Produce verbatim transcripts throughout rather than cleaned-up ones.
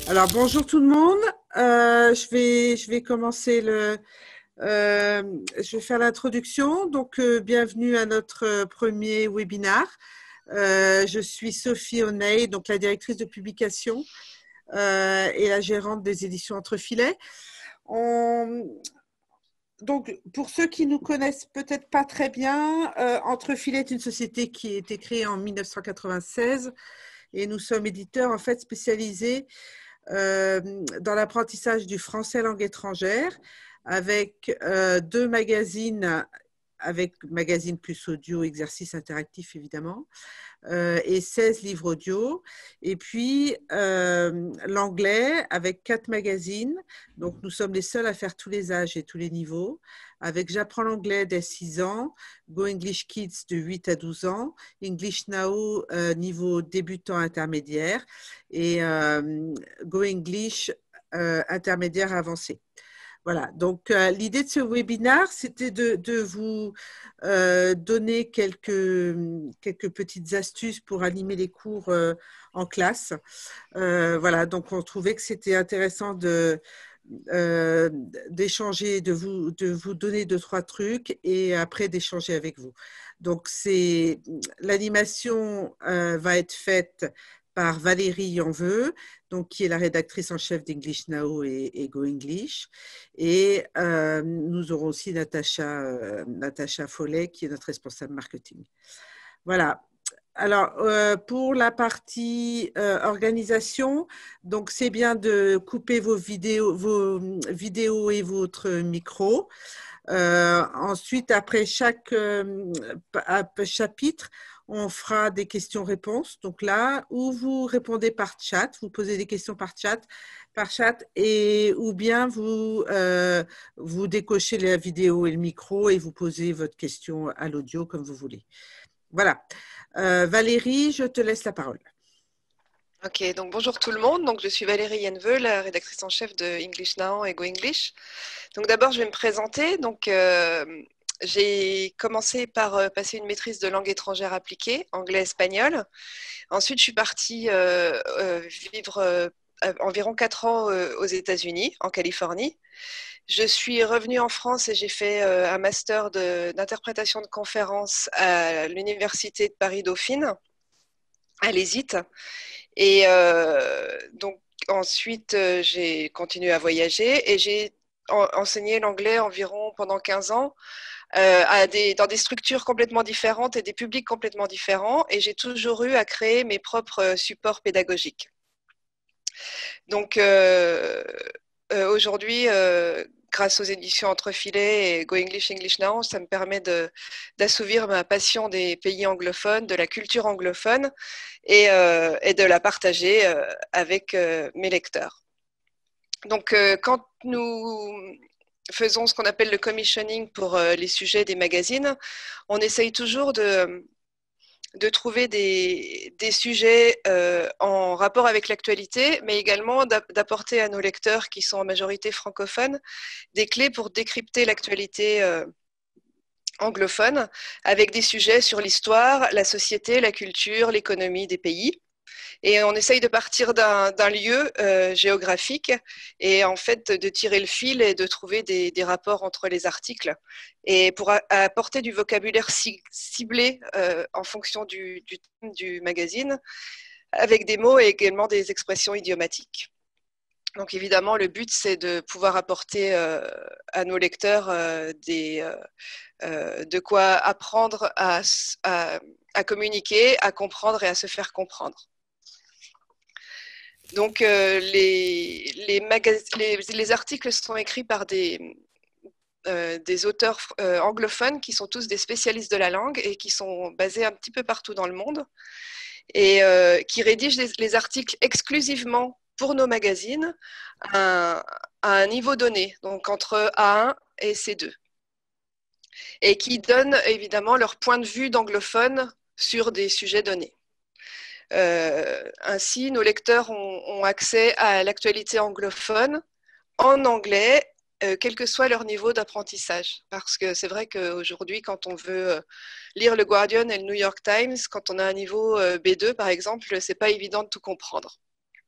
Alors, bonjour tout le monde. Euh, je vais, je vais commencer le, euh, je vais faire l'introduction. Donc, euh, bienvenue à notre euh, premier webinaire. Euh, je suis Sophie O'Neill, donc la directrice de publication euh, et la gérante des éditions Entrefilets. On, donc, pour ceux qui nous connaissent peut-être pas très bien, euh, Entrefilets est une société qui a été créée en mille neuf cent quatre-vingt-seize et nous sommes éditeurs en fait spécialisés euh, dans l'apprentissage du français langue étrangère avec euh, deux magazines, avec magazine plus audio, exercice interactif évidemment, euh, et seize livres audio. Et puis euh, l'anglais avec quatre magazines. Donc nous sommes les seuls à faire tous les âges et tous les niveaux. Avec J'apprends l'anglais dès six ans, Go English Kids de huit à douze ans, English Now euh, niveau débutant intermédiaire et euh, Go English euh, intermédiaire avancé. Voilà, donc euh, l'idée de ce webinaire, c'était de, de vous euh, donner quelques, quelques petites astuces pour animer les cours euh, en classe. Euh, voilà, donc on trouvait que c'était intéressant de, euh, d'échanger, de vous, de vous donner deux, trois trucs et après d'échanger avec vous. Donc, c'est, l'animation euh, va être faite par Valérie Yanveux, donc, qui est la rédactrice en chef d'English Now et, et Go English. Et euh, nous aurons aussi Natacha, euh, Natacha Follet, qui est notre responsable marketing. Voilà. Alors, euh, pour la partie euh, organisation, donc c'est bien de couper vos vidéos, vos vidéos et votre micro. Euh, ensuite, après chaque euh, chapitre, on fera des questions-réponses. Donc là, où vous répondez par chat, vous posez des questions par chat, par chat, et ou bien vous euh, vous décochez la vidéo et le micro et vous posez votre question à l'audio comme vous voulez. Voilà. Euh, Valérie, je te laisse la parole. Ok, donc bonjour tout le monde. Donc je suis Valérie Yenveux, la rédactrice en chef de English Now et Go English. Donc d'abord je vais me présenter. Donc euh, j'ai commencé par euh, passer une maîtrise de langue étrangère appliquée, anglais-espagnol. Ensuite je suis partie euh, euh, vivre euh, environ quatre ans euh, aux États-Unis, en Californie. Je suis revenue en France et j'ai fait euh, un master de- d'interprétation de conférences à l'université de Paris-Dauphine, à l'ESIT. Et euh, donc ensuite, euh, j'ai continué à voyager et j'ai en- enseigné l'anglais environ pendant quinze ans euh, à des, dans des structures complètement différentes et des publics complètement différents. Et j'ai toujours eu à créer mes propres euh, supports pédagogiques. Donc euh, euh, aujourd'hui, euh, grâce aux éditions Entrefilets et Go English English Now, ça me permet de, d'assouvir ma passion des pays anglophones, de la culture anglophone et, euh, et de la partager euh, avec euh, mes lecteurs. Donc, euh, quand nous faisons ce qu'on appelle le commissioning pour euh, les sujets des magazines, on essaye toujours de, de trouver des, des sujets euh, en rapport avec l'actualité, mais également d'apporter à nos lecteurs qui sont en majorité francophones des clés pour décrypter l'actualité euh, anglophone avec des sujets sur l'histoire, la société, la culture, l'économie des pays. Et on essaye de partir d'un lieu euh, géographique et en fait de tirer le fil et de trouver des, des rapports entre les articles et pour a, apporter du vocabulaire ciblé euh, en fonction du, du thème du magazine avec des mots et également des expressions idiomatiques. Donc évidemment, le but, c'est de pouvoir apporter euh, à nos lecteurs euh, des, euh, de quoi apprendre à, à, à communiquer, à comprendre et à se faire comprendre. Donc, euh, les, les, les, les, articles sont écrits par des, euh, des auteurs euh, anglophones qui sont tous des spécialistes de la langue et qui sont basés un petit peu partout dans le monde et euh, qui rédigent les, les articles exclusivement pour nos magazines à, à un niveau donné, donc entre A un et C deux, et qui donnent évidemment leur point de vue d'anglophone sur des sujets donnés. Euh, ainsi, nos lecteurs ont, ont accès à l'actualité anglophone en anglais, euh, quel que soit leur niveau d'apprentissage. Parce que c'est vrai qu'aujourd'hui, quand on veut lire le Guardian et le New York Times, quand on a un niveau B deux, par exemple, c'est pas évident de tout comprendre.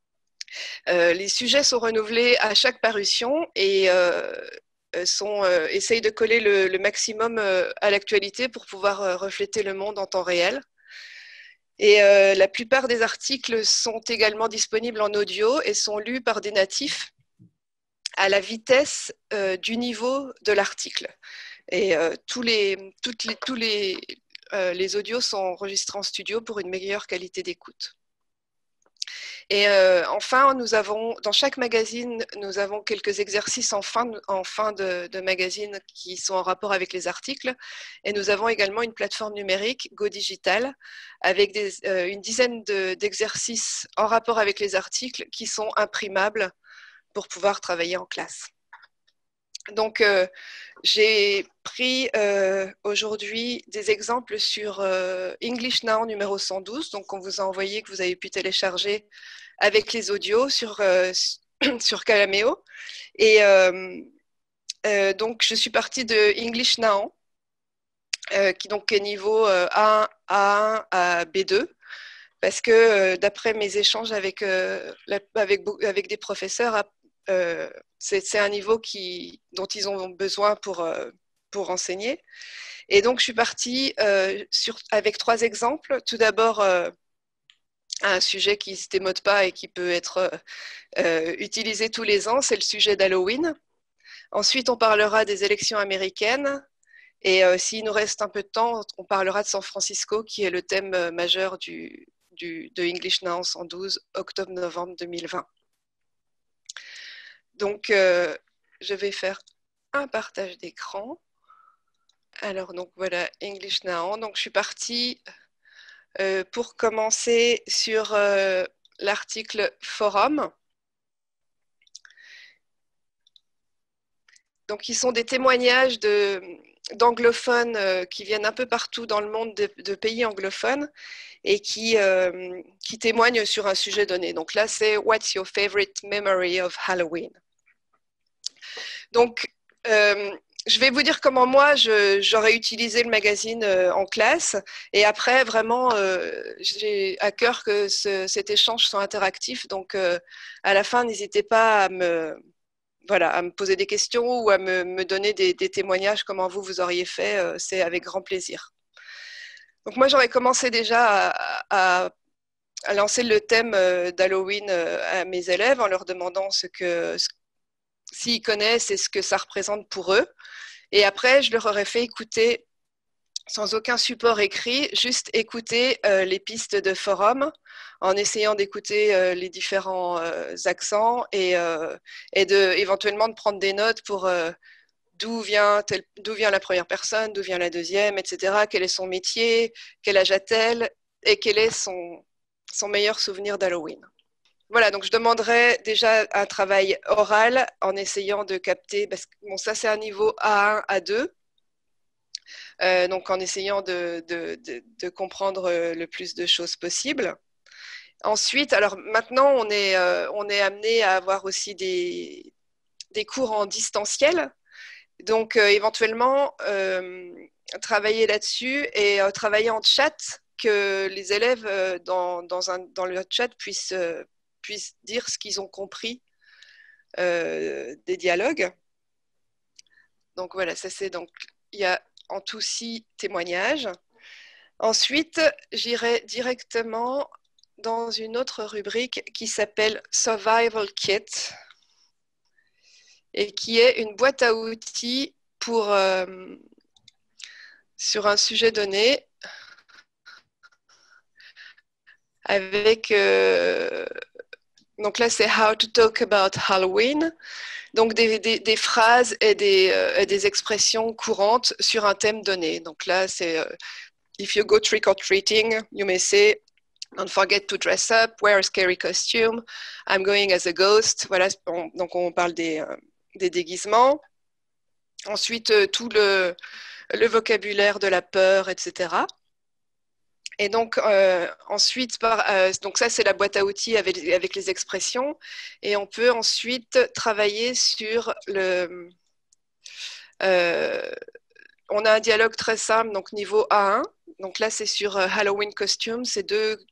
Euh, les sujets sont renouvelés à chaque parution et euh, sont, euh, essayent de coller le, le maximum euh, à l'actualité pour pouvoir euh, refléter le monde en temps réel. Et euh, la plupart des articles sont également disponibles en audio et sont lus par des natifs à la vitesse euh, du niveau de l'article. Et euh, tous les, toutes les, tous les, euh, les audios sont enregistrés en studio pour une meilleure qualité d'écoute. Et euh, enfin, nous avons, dans chaque magazine, nous avons quelques exercices en fin, de, en fin de, de magazine qui sont en rapport avec les articles. Et nous avons également une plateforme numérique, Go Digital, avec des, euh, une dizaine d'exercices en rapport avec les articles qui sont imprimables pour pouvoir travailler en classe. Donc, euh, j'ai pris euh, aujourd'hui des exemples sur euh, English Now numéro cent douze, donc on vous a envoyé, que vous avez pu télécharger avec les audios sur, euh, sur Calameo. Et euh, euh, donc, je suis partie de English Now, euh, qui donc est niveau euh, A un, A un à B deux, parce que euh, d'après mes échanges avec, euh, la, avec, avec des professeurs, euh, c'est un niveau qui, dont ils ont besoin pour, euh, pour enseigner. Et donc, je suis partie euh, sur, avec trois exemples. Tout d'abord, euh, un sujet qui ne se démode pas et qui peut être euh, utilisé tous les ans, c'est le sujet d'Halloween. Ensuite, on parlera des élections américaines. Et euh, s'il nous reste un peu de temps, on parlera de San Francisco, qui est le thème euh, majeur du, du, de English Now cent douze, octobre-novembre deux mille vingt. Donc, euh, je vais faire un partage d'écran. Alors, donc voilà, English Now. Donc, je suis partie euh, pour commencer sur euh, l'article forum. Donc, ils sont des témoignages de, d'anglophones euh, qui viennent un peu partout dans le monde de, de pays anglophones et qui, euh, qui témoignent sur un sujet donné. Donc là, c'est What's your favorite memory of Halloween? Donc, euh, je vais vous dire comment moi, j'aurais utilisé le magazine euh, en classe. Et après, vraiment, euh, j'ai à cœur que ce, cet échange soit interactif. Donc, euh, à la fin, n'hésitez pas à me, voilà, à me poser des questions ou à me, me donner des, des témoignages, comment vous, vous auriez fait. Euh, c'est avec grand plaisir. Donc, moi, j'aurais commencé déjà à, à, à lancer le thème d'Halloween à mes élèves en leur demandant ce que, ce, s'ils connaissent et ce que ça représente pour eux. Et après, je leur aurais fait écouter, sans aucun support écrit, juste écouter euh, les pistes de forum en essayant d'écouter euh, les différents euh, accents et, euh, et de, éventuellement de prendre des notes pour euh, d'où vient, tel, d'où vient la première personne, d'où vient la deuxième, et cetera. Quel est son métier, quel âge a-t-elle et quel est son, son meilleur souvenir d'Halloween. Voilà, donc je demanderais déjà un travail oral en essayant de capter, parce que bon, ça c'est un niveau A un, A deux, euh, donc en essayant de, de, de, de comprendre le plus de choses possible. Ensuite, alors maintenant on est, euh, on est amené à avoir aussi des, des cours en distanciel, donc euh, éventuellement euh, travailler là-dessus et euh, travailler en chat, que les élèves euh, dans, dans, un, dans le chat puissent... Euh, puissent dire ce qu'ils ont compris euh, des dialogues. Donc voilà, ça c'est donc, il y a en tout six témoignages. Ensuite, j'irai directement dans une autre rubrique qui s'appelle Survival Kit et qui est une boîte à outils pour, euh, sur un sujet donné avec... Euh, donc là, c'est How to Talk About Halloween. Donc des, des, des phrases et des, euh, et des expressions courantes sur un thème donné. Donc là, c'est euh, If you go trick or treating, you may say Don't forget to dress up, wear a scary costume, I'm going as a ghost. Voilà, on, donc on parle des, euh, des déguisements. Ensuite, euh, tout le, le vocabulaire de la peur, et cetera. Et donc, euh, ensuite, par, euh, donc ça, c'est la boîte à outils avec, avec les expressions. Et on peut ensuite travailler sur le... Euh, on a un dialogue très simple, donc niveau A un. Donc là, c'est sur Halloween Costume. C'est deux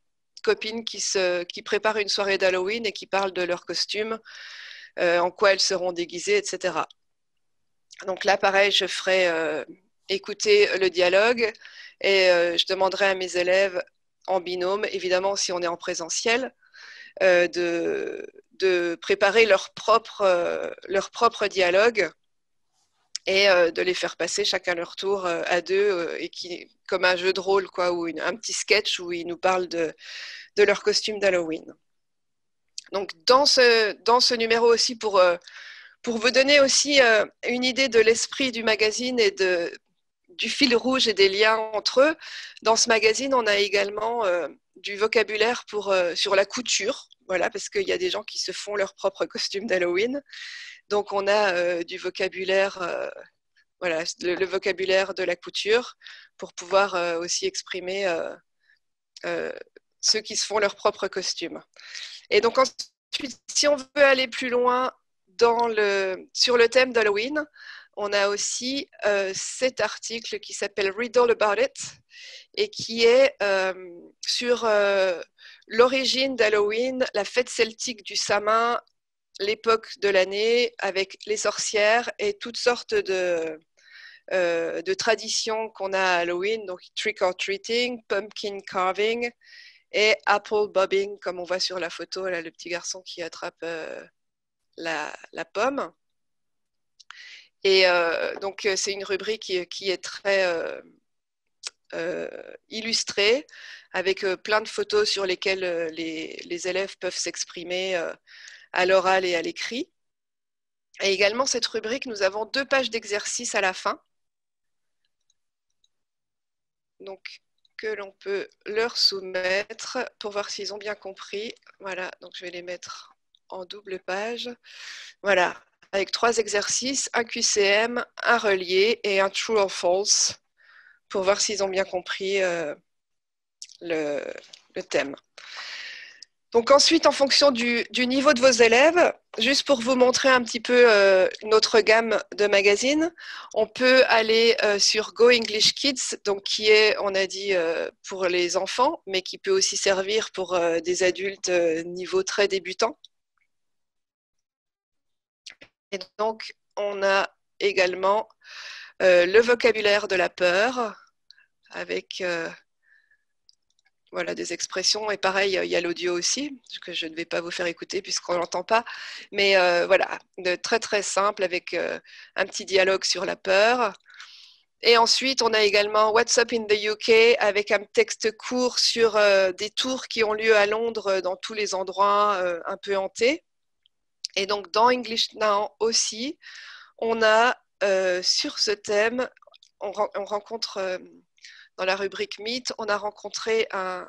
copines qui, se, qui préparent une soirée d'Halloween et qui parlent de leurs costumes, euh, en quoi elles seront déguisées, et cetera. Donc là, pareil, je ferai euh, écouter le dialogue et euh, je demanderai à mes élèves en binôme, évidemment si on est en présentiel, euh, de, de préparer leur propre, euh, leur propre dialogue et euh, de les faire passer chacun leur tour euh, à deux, euh, et qui, comme un jeu de rôle, quoi, ou une, un petit sketch où ils nous parlent de, de leur costume d'Halloween. Donc dans ce, dans ce numéro aussi, pour, euh, pour vous donner aussi euh, une idée de l'esprit du magazine et de, du fil rouge et des liens entre eux, dans ce magazine, on a également euh, du vocabulaire pour, euh, sur la couture, voilà, parce qu'il y a des gens qui se font leur propre costume d'Halloween. Donc on a euh, du vocabulaire, euh, voilà, le, le vocabulaire de la couture pour pouvoir euh, aussi exprimer euh, euh, ceux qui se font leur propre costume. Et donc ensuite, si on veut aller plus loin dans le, sur le thème d'Halloween, on a aussi euh, cet article qui s'appelle Read All About It et qui est euh, sur euh, l'origine d'Halloween, la fête celtique du Samin, l'époque de l'année avec les sorcières et toutes sortes de, euh, de traditions qu'on a à Halloween, donc trick or treating, pumpkin carving et apple bobbing, comme on voit sur la photo, là, le petit garçon qui attrape euh, la, la pomme. Et euh, donc, c'est une rubrique qui, qui est très euh, euh, illustrée, avec euh, plein de photos sur lesquelles euh, les, les élèves peuvent s'exprimer euh, à l'oral et à l'écrit. Et également, cette rubrique, nous avons deux pages d'exercices à la fin. Donc, que l'on peut leur soumettre pour voir s'ils ont bien compris. Voilà, donc je vais les mettre en double page. Voilà, avec trois exercices, un Q C M, un relié et un true or false pour voir s'ils ont bien compris euh, le, le thème. Donc ensuite, en fonction du, du niveau de vos élèves, juste pour vous montrer un petit peu euh, notre gamme de magazines, on peut aller euh, sur Go English Kids, donc qui est, on a dit, euh, pour les enfants, mais qui peut aussi servir pour euh, des adultes euh, niveau très débutant. Et donc, on a également euh, le vocabulaire de la peur, avec euh, voilà, des expressions. Et pareil, il y a l'audio aussi, que je ne vais pas vous faire écouter puisqu'on ne l'entend pas. Mais euh, voilà, de très très simple, avec euh, un petit dialogue sur la peur. Et ensuite, on a également What's Up in the U K, avec un texte court sur euh, des tours qui ont lieu à Londres, dans tous les endroits euh, un peu hantés. Et donc, dans English Now aussi, on a euh, sur ce thème, on, on rencontre euh, dans la rubrique Mythes, on a rencontré un,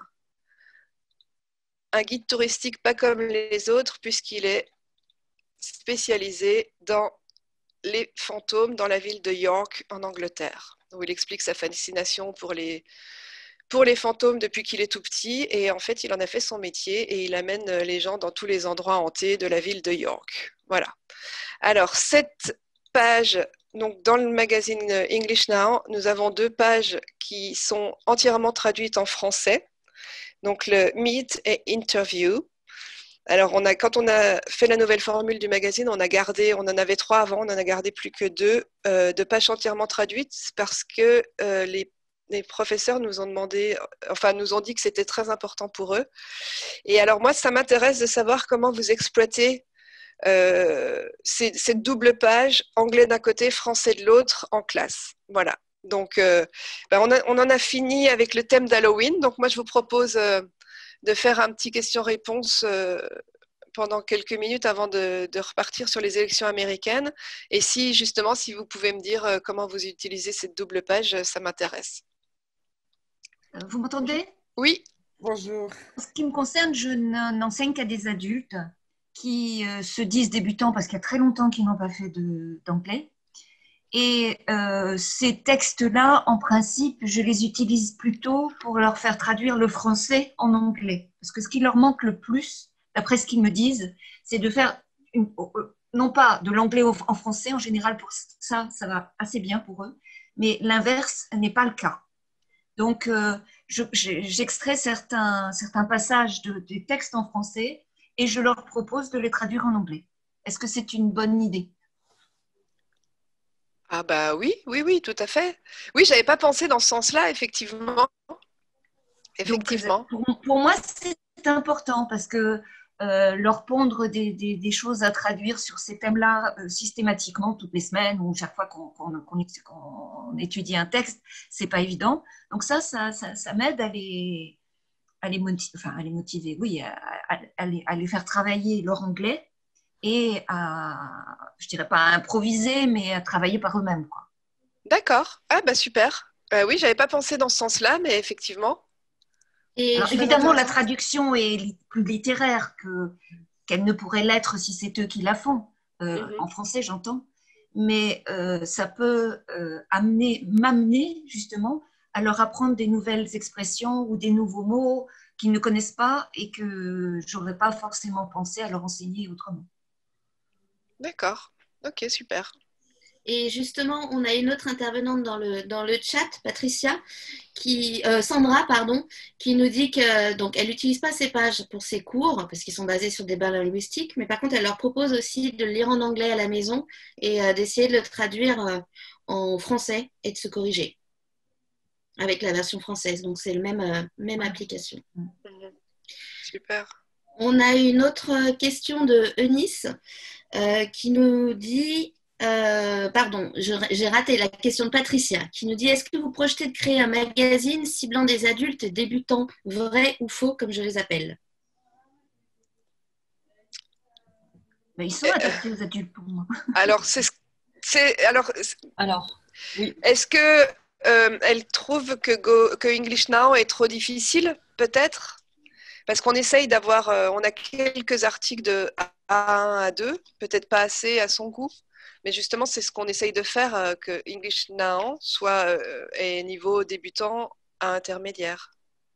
un guide touristique pas comme les autres, puisqu'il est spécialisé dans les fantômes dans la ville de York en Angleterre, où il explique sa fascination pour les, pour les fantômes depuis qu'il est tout petit, et en fait il en a fait son métier et il amène les gens dans tous les endroits hantés de la ville de York. Voilà. Alors cette page, donc dans le magazine English Now, nous avons deux pages qui sont entièrement traduites en français, donc le Meet et Interview. Alors, on a, quand on a fait la nouvelle formule du magazine, on a gardé, on en avait trois avant, on en a gardé plus que deux, euh, de pages entièrement traduites, parce que euh, les, les professeurs nous ont demandé, enfin, nous ont dit que c'était très important pour eux. Et alors, moi, ça m'intéresse de savoir comment vous exploitez euh, ces, cette double page, anglais d'un côté, français de l'autre, en classe. Voilà. Donc, euh, ben on, a, on en a fini avec le thème d'Halloween. Donc, moi, je vous propose euh, de faire un petit question-réponse euh, pendant quelques minutes avant de, de repartir sur les élections américaines. Et si, justement, si vous pouvez me dire euh, comment vous utilisez cette double page, ça m'intéresse. Vous m'entendez? Oui. Bonjour. En ce qui me concerne, je n'enseigne qu'à des adultes qui euh, se disent débutants parce qu'il y a très longtemps qu'ils n'ont pas fait d'anglais. Et euh, ces textes-là, en principe, je les utilise plutôt pour leur faire traduire le français en anglais. Parce que ce qui leur manque le plus, d'après ce qu'ils me disent, c'est de faire, une, non pas de l'anglais en français, en général pour ça, ça va assez bien pour eux, mais l'inverse n'est pas le cas. Donc, euh, j'extrais certains, certains passages de, des textes en français et je leur propose de les traduire en anglais. Est-ce que c'est une bonne idée? Ah bah oui, oui, oui, tout à fait. Oui, j'avais pas pensé dans ce sens-là, effectivement. Effectivement. Donc, pour, pour moi, c'est important parce que euh, leur pondre des, des, des choses à traduire sur ces thèmes-là euh, systématiquement toutes les semaines ou chaque fois qu'on qu'on, qu'on, qu'on étudie un texte, c'est pas évident. Donc ça, ça, ça, ça m'aide à les, à les motiver, enfin à les motiver, oui, à, à, à, les, à les faire travailler leur anglais et à, je dirais pas à improviser, mais à travailler par eux-mêmes, quoi. D'accord. Ah bah super. Euh, oui, j'avais pas pensé dans ce sens-là, mais effectivement. Et alors, évidemment, la traduction est li plus littéraire que, qu'elle ne pourrait l'être si c'est eux qui la font, euh, mm-hmm. en français j'entends, mais euh, ça peut euh, amener, m'amener justement à leur apprendre des nouvelles expressions ou des nouveaux mots qu'ils ne connaissent pas et que j'aurais pas forcément pensé à leur enseigner autrement. D'accord, ok, super. Et justement, on a une autre intervenante dans le, dans le chat, Patricia, qui, euh, Sandra, pardon, qui nous dit que donc elle n'utilise pas ces pages pour ses cours parce qu'ils sont basés sur des barres linguistiques, mais par contre, elle leur propose aussi de le lire en anglais à la maison et euh, d'essayer de le traduire euh, en français et de se corriger avec la version française. Donc, c'est la même, euh, même application. Mmh. Super. On a une autre question de Eunice euh, qui nous dit... Euh, pardon, j'ai raté la question de Patricia qui nous dit: est-ce que vous projetez de créer un magazine ciblant des adultes débutants, vrai ou faux, comme je les appelle? Mais ils sont adaptés aux adultes pour moi. Alors, c'est, c'est alors. Alors, oui. Est-ce que euh, elle trouve que, Go, que English Now est trop difficile, peut-être? Parce qu'on essaye d'avoir, euh, on a quelques articles de A un à deux, peut-être pas assez à son goût. Mais justement, c'est ce qu'on essaye de faire, euh, que English Now soit euh, est niveau débutant à intermédiaire.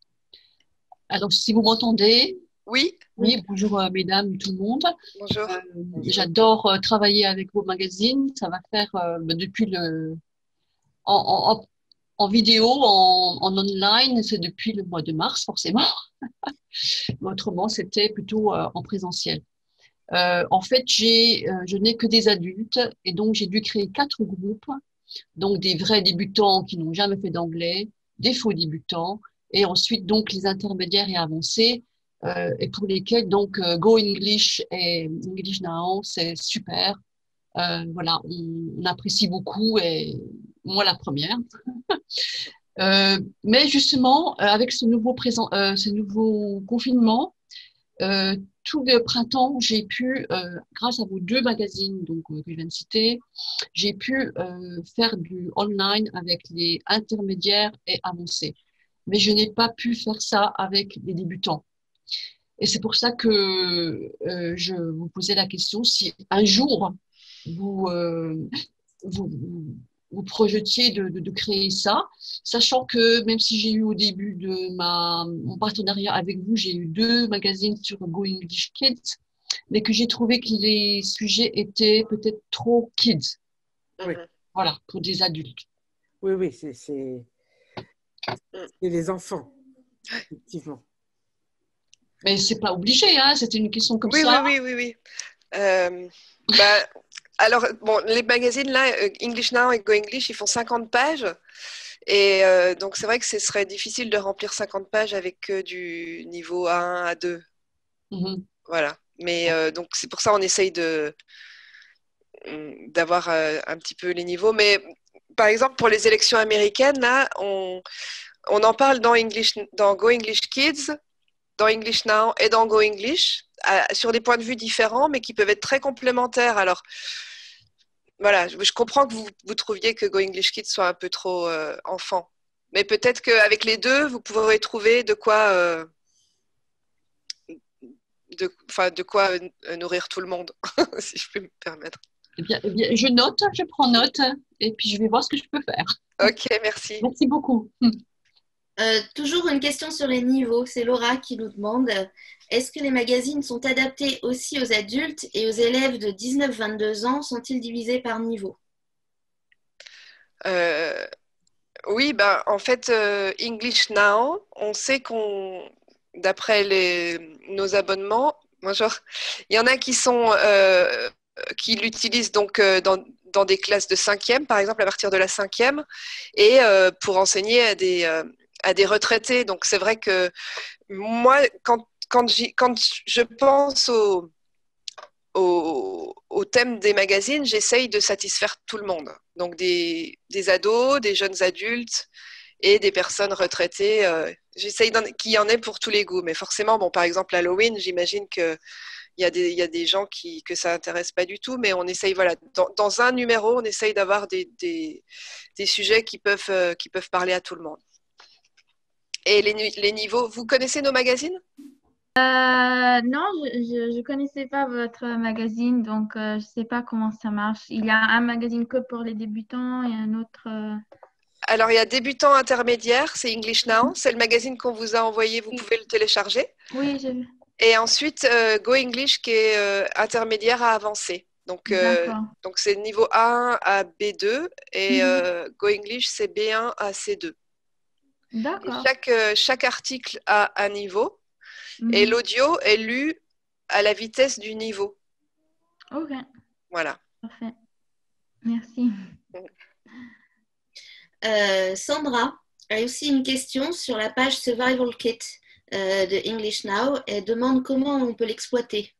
Alors, si vous m'entendez. Oui. Oui, bonjour euh, mesdames, tout le monde. Bonjour. Euh, j'adore euh, travailler avec vos magazines. Ça va faire euh, depuis le... En, en, en vidéo, en, en online, c'est depuis le mois de mars, forcément. Autrement, c'était plutôt euh, en présentiel. Euh, en fait, j'ai, euh, je n'ai que des adultes et donc j'ai dû créer quatre groupes, donc des vrais débutants qui n'ont jamais fait d'anglais, des faux débutants et ensuite donc les intermédiaires et avancés euh, et pour lesquels donc euh, Go English et English Now, c'est super. Euh, voilà, on, on apprécie beaucoup et moi la première. euh, mais justement, avec ce nouveau présent, euh, ce nouveau confinement, Euh, tout le printemps, j'ai pu, euh, grâce à vos deux magazines donc, euh, que je viens de citer, j'ai pu euh, faire du online avec les intermédiaires et avancés. Mais je n'ai pas pu faire ça avec les débutants. Et c'est pour ça que euh, je vous posais la question si un jour vous, euh, vous, vous projetiez de, de, de créer ça, sachant que même si j'ai eu au début de ma, mon partenariat avec vous, j'ai eu deux magazines sur Go English Kids, mais que j'ai trouvé que les sujets étaient peut-être trop kids. Oui. Voilà, pour des adultes. Oui, oui, c'est, c'est... c'est les enfants, effectivement. Mais c'est pas obligé, hein, c'était une question comme oui, ça. Oui, oui, oui, oui. Euh, bah, alors, bon, les magazines là, English Now et Go English, ils font cinquante pages. Et euh, donc, c'est vrai que ce serait difficile de remplir cinquante pages avec euh, du niveau A un, A deux. Mm-hmm. Voilà. Mais euh, donc, c'est pour ça qu'on essaye de, d'avoir euh, un petit peu les niveaux. Mais par exemple, pour les élections américaines, là, on, on en parle dans, English, dans Go English Kids, dans English Now et dans Go English, à, sur des points de vue différents, mais qui peuvent être très complémentaires. Alors, voilà, je, je comprends que vous, vous trouviez que Go English Kids soit un peu trop euh, enfant. Mais peut-être qu'avec les deux, vous pourrez trouver de quoi, euh, de, enfin, de quoi euh, nourrir tout le monde, si je peux me permettre. Eh bien, eh bien, je note, je prends note et puis je vais voir ce que je peux faire. Ok, merci. Merci beaucoup. Euh, toujours une question sur les niveaux. C'est Laura qui nous demande: est-ce que les magazines sont adaptés aussi aux adultes et aux élèves de dix-neuf à vingt-deux ans? Sont-ils divisés par niveau? euh, Oui, ben, en fait, euh, English Now, on sait qu'on, d'après les, nos abonnements, bonjour, il y en a qui sont, euh, qui l'utilisent donc euh, dans, dans des classes de cinquième, par exemple, à partir de la cinquième, et euh, pour enseigner à des, euh, à des retraités. Donc, c'est vrai que moi, quand, quand, j'y- quand je pense au, au, au thème des magazines, j'essaye de satisfaire tout le monde. Donc, des, des ados, des jeunes adultes, et des personnes retraitées. Euh, j'essaye qu'il y en ait pour tous les goûts. Mais forcément, bon, par exemple, Halloween, j'imagine qu'il y, a des, il y a des gens qui, que ça intéresse pas du tout. Mais on essaye, voilà, dans, dans un numéro, on essaye d'avoir des, des, des sujets qui peuvent, euh, qui peuvent parler à tout le monde. Et les, les niveaux, vous connaissez nos magazines? Euh, non, je ne connaissais pas votre magazine, donc euh, je ne sais pas comment ça marche. Il y a un magazine que pour les débutants et un autre. euh, Alors, il y a débutant intermédiaire, c'est English Now. C'est le magazine qu'on vous a envoyé, vous Oui, pouvez le télécharger. oui, j'ai vu. Et ensuite, euh, Go English qui est euh, intermédiaire à avancé. Donc, euh, D'accord. donc c'est niveau A un à B deux et Mhm. euh, Go English, c'est B un à C deux. Et D'accord. chaque, euh, chaque article a un niveau et Mhm. l'audio est lu à la vitesse du niveau. Ok, Voilà. parfait. Merci. Euh, Sandra a aussi une question sur la page Survival Kit euh, de English Now. Elle demande comment on peut l'exploiter.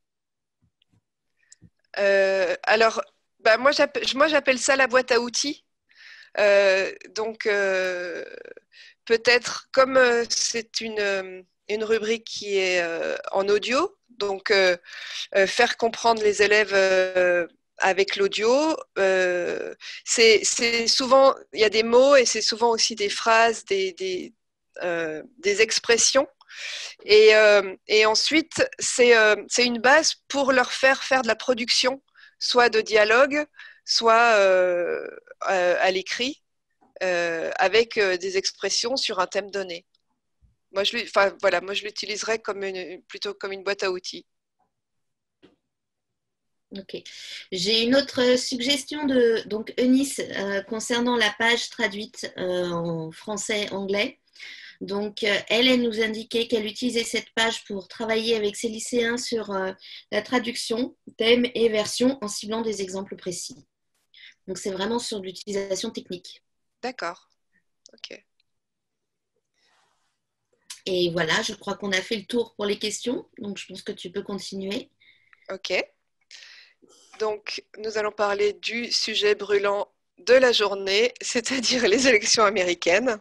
Euh, alors, bah, moi, j'appelle, moi, j'appelle ça la boîte à outils. Euh, donc, euh, peut-être comme euh, c'est une, euh, une rubrique qui est euh, en audio, donc euh, euh, faire comprendre les élèves euh, avec l'audio, euh, c'est, c'est souvent, il y a des mots et c'est souvent aussi des phrases, des, des, euh, des expressions. Et, euh, et ensuite, c'est, euh, c'est une base pour leur faire faire de la production, soit de dialogue, soit euh, à, à l'écrit, euh, avec euh, des expressions sur un thème donné. Moi, je, enfin, voilà, moi, je l'utiliserais comme une, plutôt comme une boîte à outils. Ok. J'ai une autre suggestion de donc Eunice euh, concernant la page traduite euh, en français-anglais. Donc, euh, elle, elle nous indiquait qu'elle utilisait cette page pour travailler avec ses lycéens sur euh, la traduction, thème et version en ciblant des exemples précis. Donc, c'est vraiment sur l'utilisation technique. D'accord. Ok. Et voilà, je crois qu'on a fait le tour pour les questions. Donc, je pense que tu peux continuer. Ok. Donc, nous allons parler du sujet brûlant de la journée, c'est-à-dire les élections américaines.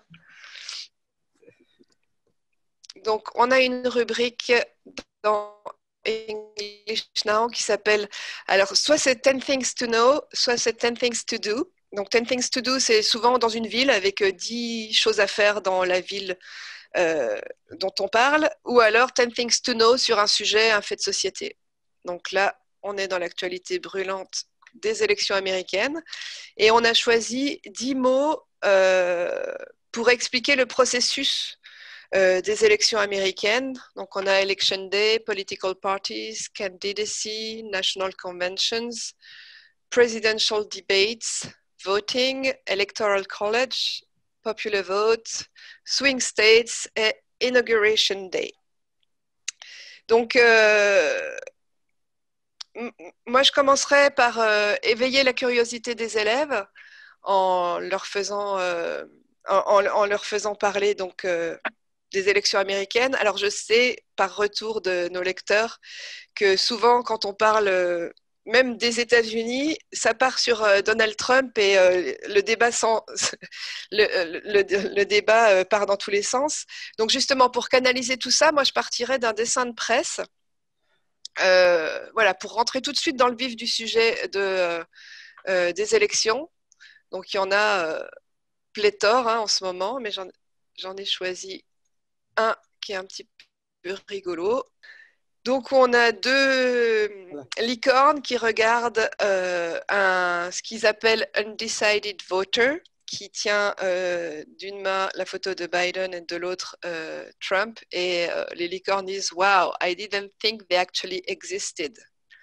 Donc, on a une rubrique dans English Now qui s'appelle, alors, soit c'est ten things to know, soit c'est ten things to do. Donc, ten things to do, c'est souvent dans une ville avec dix choses à faire dans la ville euh, dont on parle, ou alors ten things to know sur un sujet, un fait de société. Donc là, on est dans l'actualité brûlante des élections américaines et on a choisi dix mots euh, pour expliquer le processus euh, des élections américaines. Donc on a Election Day, Political Parties, Candidacy, National Conventions, Presidential Debates, Voting, Electoral College, Popular Vote, Swing States et Inauguration Day. Donc, euh, moi, je commencerai par euh, éveiller la curiosité des élèves en leur faisant, euh, en, en, leur faisant parler donc, euh, des élections américaines. Alors, je sais par retour de nos lecteurs que souvent, quand on parle euh, même des États-Unis, ça part sur euh, Donald Trump et euh, le débat, sans, le, le, le, débat euh, part dans tous les sens. Donc, justement, pour canaliser tout ça, moi, je partirais d'un dessin de presse. Euh, voilà, pour rentrer tout de suite dans le vif du sujet de, euh, des élections. Donc, il y en a euh, pléthore hein, en ce moment, mais j'en, j'en ai choisi un qui est un petit peu rigolo. Donc, on a deux licornes qui regardent euh, un, ce qu'ils appellent Undecided Voter, qui tient euh, d'une main la photo de Biden et de l'autre euh, Trump. Et euh, les licornes disent « Wow, I didn't think they actually existed ».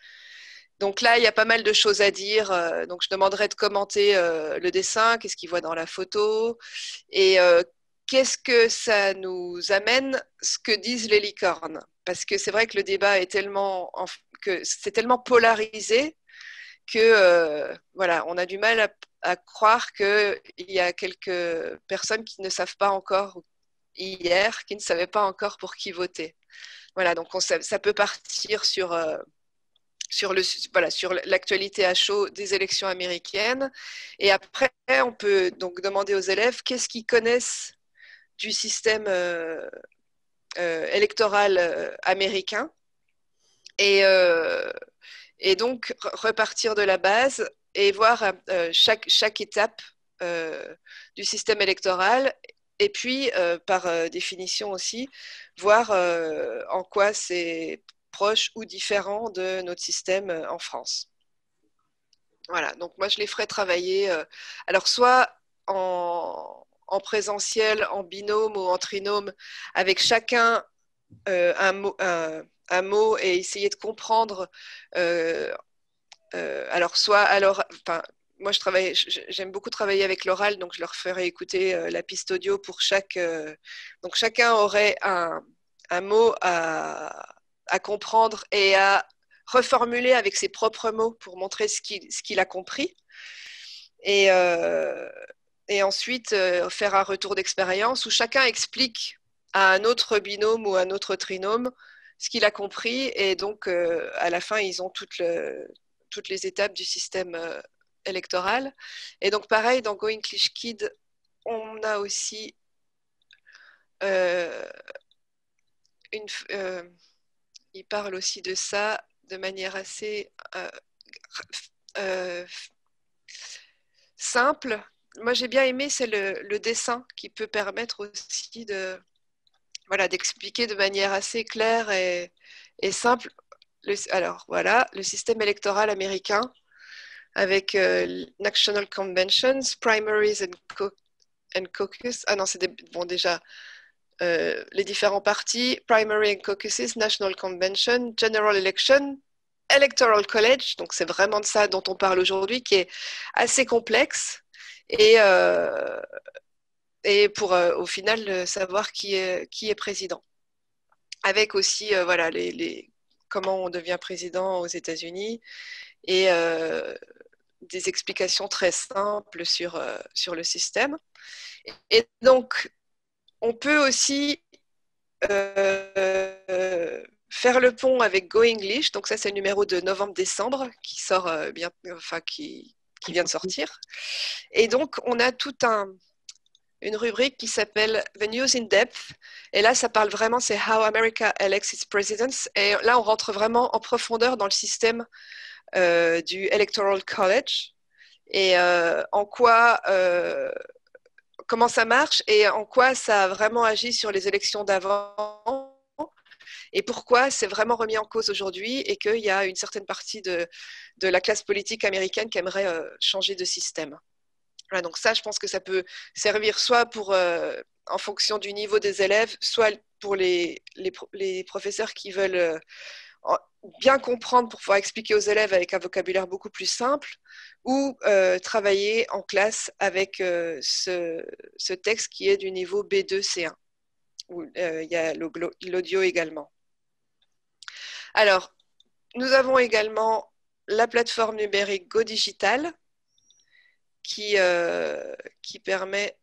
Donc là, il y a pas mal de choses à dire. Euh, donc je demanderai de commenter euh, le dessin, qu'est-ce qu'il voit dans la photo et euh, qu'est-ce que ça nous amène, ce que disent les licornes. Parce que c'est vrai que le débat est tellement, que c'est tellement polarisé que euh, voilà, on a du mal à, à croire qu'il y a quelques personnes qui ne savent pas encore hier, qui ne savaient pas encore pour qui voter. Voilà, donc on, ça, ça peut partir sur euh, sur le voilà sur l'actualité à chaud des élections américaines et après on peut donc demander aux élèves qu'est-ce qu'ils connaissent du système euh, euh, électoral euh, américain et euh, et donc repartir de la base et voir euh, chaque chaque étape euh, du système électoral et puis euh, par euh, définition aussi voir euh, en quoi c'est proche ou différent de notre système en France. Voilà, donc moi je les ferai travailler, euh, alors soit en, en présentiel, en binôme ou en trinôme, avec chacun euh, un, mot, un, un mot et essayer de comprendre. Euh, euh, alors soit, alors, enfin, moi je travaille, j'aime beaucoup travailler avec l'oral, donc je leur ferai écouter euh, la piste audio pour chaque. Euh, donc chacun aurait un, un mot à à comprendre et à reformuler avec ses propres mots pour montrer ce qu'il, ce qu'il a compris. Et, euh, et ensuite, euh, faire un retour d'expérience où chacun explique à un autre binôme ou un autre trinôme ce qu'il a compris. Et donc, euh, à la fin, ils ont toutes, le, toutes les étapes du système euh, électoral. Et donc, pareil, dans Go English Kid, on a aussi euh, une... Euh, il parle aussi de ça de manière assez euh, euh, simple. Moi, j'ai bien aimé, c'est le, le dessin qui peut permettre aussi de, voilà, d'expliquer de manière assez claire et, et simple. Le, alors, voilà, le système électoral américain avec euh, National Conventions, Primaries and, co and Caucus. Ah non, c'est des, bon, déjà... Euh, les différents partis, Primary and Caucuses, National Convention, General Election, Electoral College, donc c'est vraiment de ça dont on parle aujourd'hui, qui est assez complexe, et, euh, et pour euh, au final savoir qui est, qui est président. Avec aussi euh, voilà, les, les, comment on devient président aux États-Unis, et euh, des explications très simples sur, euh, sur le système. Et donc, on peut aussi euh, faire le pont avec Go English. Donc ça, c'est le numéro de novembre-décembre qui sort euh, bien, enfin qui, qui vient de sortir. Et donc, on a tout un une rubrique qui s'appelle The News in Depth. Et là, ça parle vraiment, c'est How America Elects its Presidents. Et là, on rentre vraiment en profondeur dans le système euh, du Electoral College et euh, en quoi euh, comment ça marche et en quoi ça a vraiment agi sur les élections d'avant et pourquoi c'est vraiment remis en cause aujourd'hui et qu'il y a une certaine partie de, de la classe politique américaine qui aimerait euh, changer de système. Voilà, donc ça, je pense que ça peut servir soit pour, euh, en fonction du niveau des élèves, soit pour les, les, les professeurs qui veulent euh, bien comprendre pour pouvoir expliquer aux élèves avec un vocabulaire beaucoup plus simple, ou euh, travailler en classe avec euh, ce, ce texte qui est du niveau B deux C un, où euh, il y a l'audio également. Alors, nous avons également la plateforme numérique Go Digital qui, euh, qui permet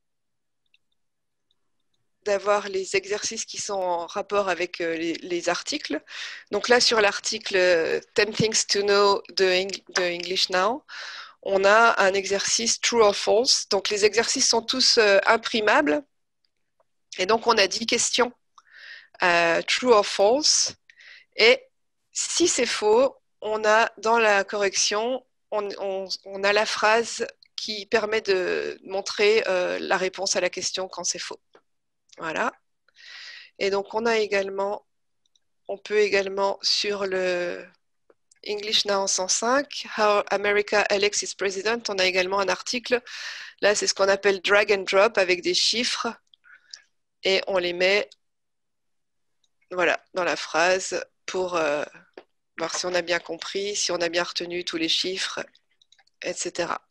d'avoir les exercices qui sont en rapport avec euh, les, les articles. Donc là, sur l'article euh, ten things to know de, Eng de English Now, on a un exercice true or false. Donc les exercices sont tous euh, imprimables. Et donc on a dix questions euh, true or false. Et si c'est faux, on a dans la correction, on, on, on a la phrase qui permet de montrer euh, la réponse à la question quand c'est faux. Voilà. Et donc, on a également, on peut également sur le English Now cent cinq, How America Elects its President, on a également un article. Là, c'est ce qu'on appelle drag and drop avec des chiffres. Et on les met, voilà, dans la phrase pour, euh, voir si on a bien compris, si on a bien retenu tous les chiffres, et cetera.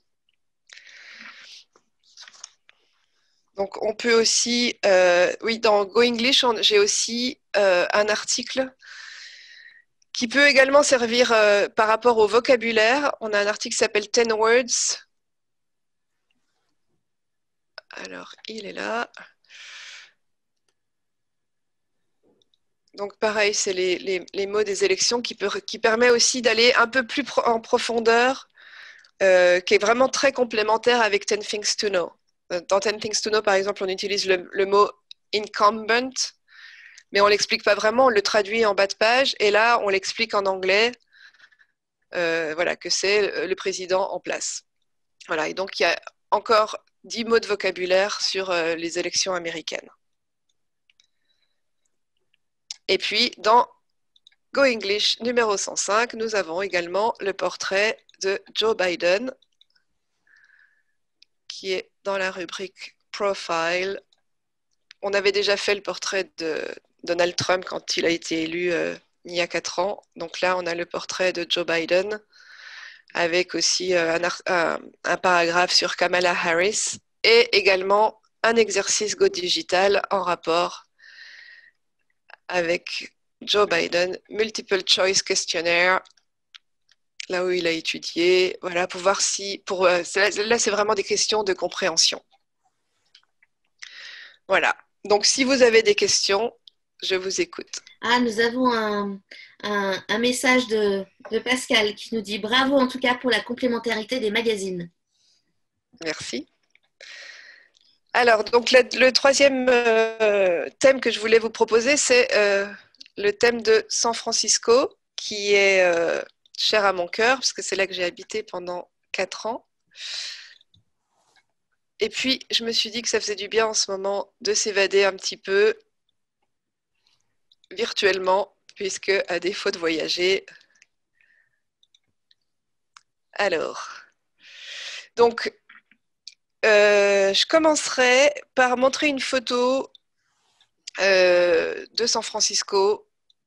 Donc, on peut aussi, euh, oui, dans Go English, j'ai aussi euh, un article qui peut également servir euh, par rapport au vocabulaire. On a un article qui s'appelle ten words. Alors, il est là. Donc, pareil, c'est les, les, les mots des élections qui, peut, qui permet aussi d'aller un peu plus pro en profondeur, euh, qui est vraiment très complémentaire avec ten things to know. Dans ten things to know, par exemple, on utilise le, le mot incumbent, mais on ne l'explique pas vraiment, on le traduit en bas de page, et là, on l'explique en anglais, euh, voilà, que c'est le président en place. Voilà, et donc il y a encore dix mots de vocabulaire sur euh, les élections américaines. Et puis, dans Go English numéro cent cinq, nous avons également le portrait de Joe Biden, qui est dans la rubrique Profile. On avait déjà fait le portrait de Donald Trump quand il a été élu euh, il y a quatre ans. Donc là, on a le portrait de Joe Biden, avec aussi euh, un, un, un paragraphe sur Kamala Harris, et également un exercice Go Digital en rapport avec Joe Biden, Multiple Choice Questionnaire, là où il a étudié, voilà, pour voir si, pour, euh, là c'est vraiment des questions de compréhension. Voilà, donc si vous avez des questions, je vous écoute. Ah, nous avons un, un, un message de, de Pascal qui nous dit « Bravo en tout cas pour la complémentarité des magazines ». Merci. Alors, donc le, le troisième euh, thème que je voulais vous proposer, c'est euh, le thème de San Francisco, qui est euh, cher à mon cœur, parce que c'est là que j'ai habité pendant quatre ans. Et puis, je me suis dit que ça faisait du bien en ce moment de s'évader un petit peu virtuellement, puisque à défaut de voyager. Alors, donc, euh, je commencerai par montrer une photo euh, de San Francisco.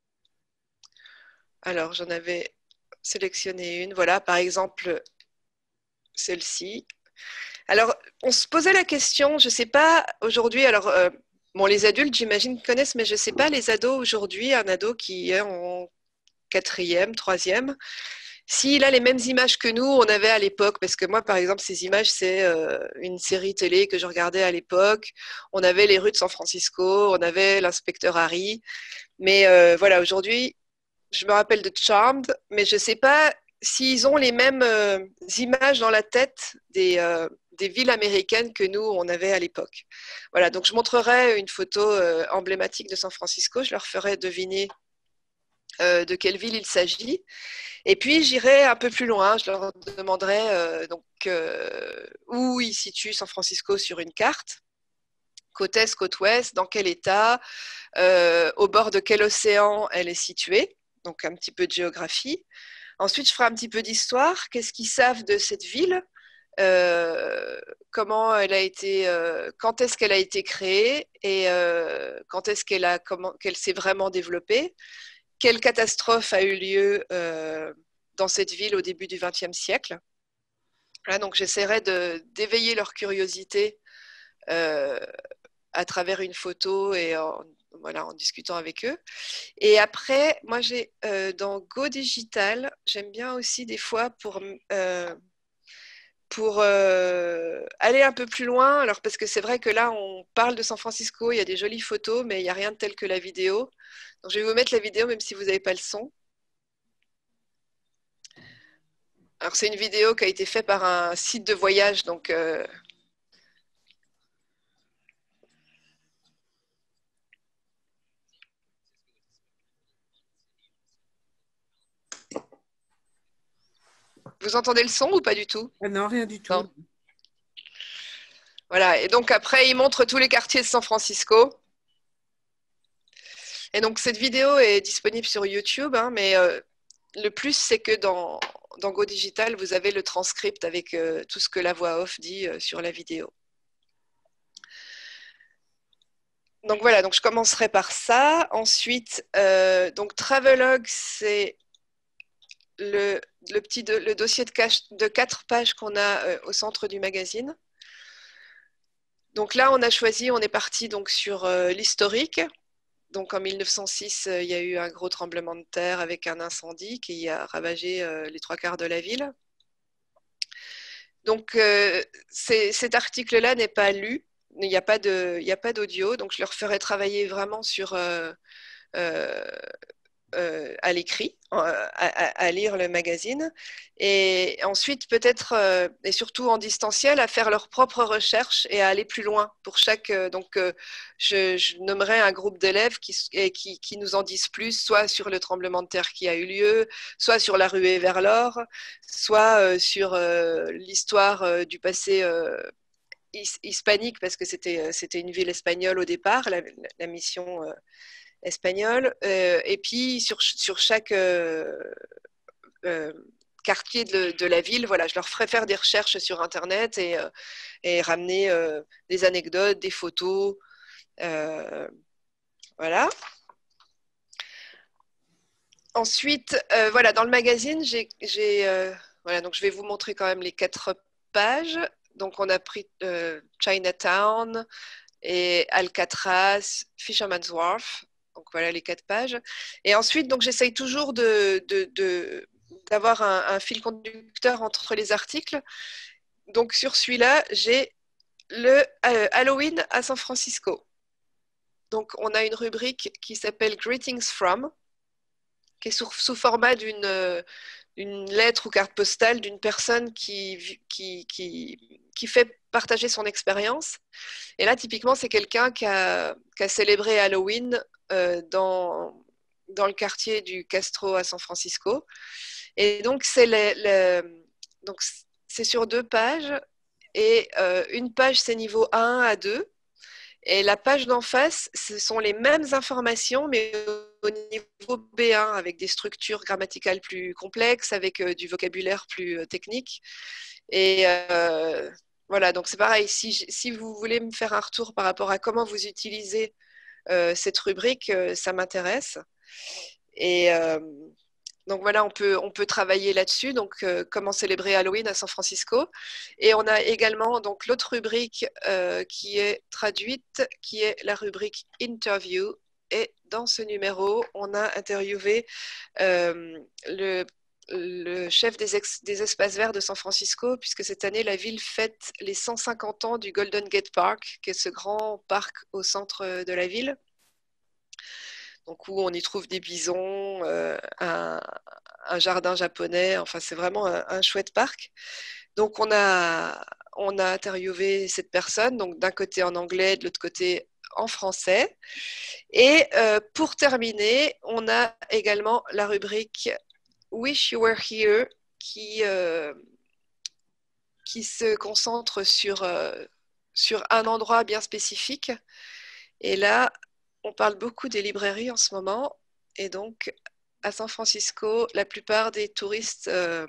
Alors, j'en avais sélectionné une. Voilà, par exemple, celle-ci. Alors, on se posait la question, je ne sais pas aujourd'hui, alors, euh, bon, les adultes, j'imagine, connaissent, mais je ne sais pas, les ados aujourd'hui, un ado qui est en quatrième, troisième, s'il a les mêmes images que nous, on avait à l'époque, parce que moi, par exemple, ces images, c'est euh, une série télé que je regardais à l'époque. On avait les rues de San Francisco, on avait l'inspecteur Harry. Mais euh, voilà, aujourd'hui, je me rappelle de Charmed, mais je ne sais pas s'ils ont les mêmes euh, images dans la tête des, euh, des villes américaines que nous, on avait à l'époque. Voilà, donc je montrerai une photo euh, emblématique de San Francisco, je leur ferai deviner euh, de quelle ville il s'agit. Et puis j'irai un peu plus loin, je leur demanderai euh, donc, euh, où ils situent San Francisco sur une carte, côte est, côte ouest, dans quel état, euh, au bord de quel océan elle est située, donc un petit peu de géographie. Ensuite, je ferai un petit peu d'histoire, qu'est-ce qu'ils savent de cette ville, euh, comment elle a été, euh, quand est-ce qu'elle a été créée et euh, quand est-ce qu'elle a, comment, qu'elle s'est vraiment développée. Quelle catastrophe a eu lieu euh, dans cette ville au début du vingtième siècle. Là, donc, j'essaierai d'éveiller leur curiosité euh, à travers une photo et en, voilà, en discutant avec eux. Et après, moi, j'ai euh, dans Go Digital, j'aime bien aussi des fois pour, euh, pour euh, aller un peu plus loin. Alors, parce que c'est vrai que là, on parle de San Francisco, il y a des jolies photos, mais il n'y a rien de tel que la vidéo. Donc, je vais vous mettre la vidéo, même si vous n'avez pas le son. Alors, c'est une vidéo qui a été faite par un site de voyage, donc euh... vous entendez le son ou pas du tout? Ah non, rien du tout. Non. Voilà, et donc après, il montre tous les quartiers de San Francisco. Et donc, cette vidéo est disponible sur YouTube, hein, mais euh, le plus, c'est que dans, dans Go Digital, vous avez le transcript avec euh, tout ce que la voix off dit euh, sur la vidéo. Donc voilà, donc je commencerai par ça. Ensuite, euh, donc Travelog, c'est le, le, petit do, le dossier de, cache, de quatre pages qu'on a euh, au centre du magazine. Donc là, on a choisi, on est parti donc sur euh, l'historique. Donc en mille neuf cent six, euh, il y a eu un gros tremblement de terre avec un incendie qui a ravagé euh, les trois quarts de la ville. Donc euh, cet article-là n'est pas lu, il n'y a pas d'audio, donc je leur ferai travailler vraiment sur, euh, euh, euh, à l'écrit, à, à, à lire le magazine, et ensuite peut-être, euh, et surtout en distanciel, à faire leurs propres recherches et à aller plus loin pour chaque... Euh, donc euh, je, je nommerai un groupe d'élèves qui, qui, qui nous en disent plus, soit sur le tremblement de terre qui a eu lieu, soit sur la ruée vers l'or, soit euh, sur euh, l'histoire euh, du passé euh, hispanique, parce que c'était c'était une ville espagnole au départ, la, la mission... Euh, espagnol, euh, et puis sur, sur chaque euh, euh, quartier de, de la ville, voilà, je leur ferai faire des recherches sur Internet et, euh, et ramener euh, des anecdotes, des photos, euh, voilà. Ensuite, euh, voilà, dans le magazine, j'ai, euh, voilà, donc je vais vous montrer quand même les quatre pages. Donc on a pris euh, Chinatown et Alcatraz, Fisherman's Wharf. Donc voilà les quatre pages. Et ensuite, donc j'essaye toujours de, de, de, d'avoir un, un fil conducteur entre les articles. Donc sur celui-là, j'ai le euh, Halloween à San Francisco. Donc on a une rubrique qui s'appelle Greetings from, qui est sous, sous format d'une euh, une lettre ou carte postale d'une personne qui, qui, qui, qui fait partager son expérience. Et là, typiquement, c'est quelqu'un qui a, qui a célébré Halloween euh, dans, dans le quartier du Castro à San Francisco. Et donc, c'est, les, les, donc, c'est sur deux pages. Et euh, une page, c'est niveau A un à deux. Et la page d'en face, ce sont les mêmes informations, mais au niveau B un, avec des structures grammaticales plus complexes, avec euh, du vocabulaire plus euh, technique. Et euh, voilà, donc c'est pareil, si, si vous voulez me faire un retour par rapport à comment vous utilisez euh, cette rubrique, euh, ça m'intéresse. Et euh, donc voilà, on peut, on peut travailler là-dessus, donc euh, comment célébrer Halloween à San Francisco. Et on a également donc l'autre rubrique euh, qui est traduite, qui est la rubrique Interview. Et dans ce numéro, on a interviewé euh, le, le chef des, ex, des espaces verts de San Francisco, puisque cette année, la ville fête les cent cinquante ans du Golden Gate Park, qui est ce grand parc au centre de la ville. Donc où on y trouve des bisons, euh, un, un jardin japonais, enfin c'est vraiment un, un chouette parc. Donc on a, on a interviewé cette personne, donc d'un côté en anglais, de l'autre côté en français. Et euh, pour terminer, on a également la rubrique Wish You Were Here, qui, euh, qui se concentre sur, euh, sur un endroit bien spécifique. Et là, on parle beaucoup des librairies en ce moment, et donc à San Francisco, la plupart des touristes euh,